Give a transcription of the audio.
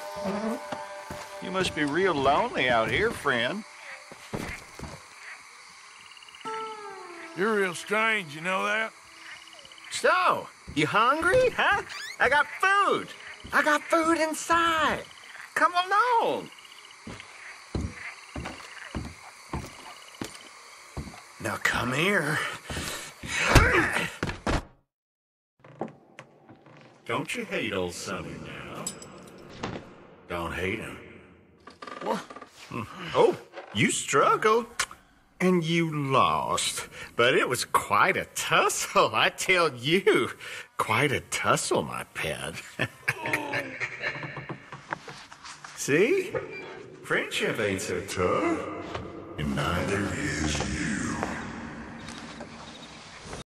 You must be real lonely out here, friend. You're real strange, you know that? So, you hungry, huh? I got food. I got food inside. Come along. Now come here. Don't you hate old Sonny now? Don't hate him. What? Oh, you struggled. And you lost. But it was quite a tussle, I tell you. Quite a tussle, my pet. See? Friendship ain't so tough. And neither is you.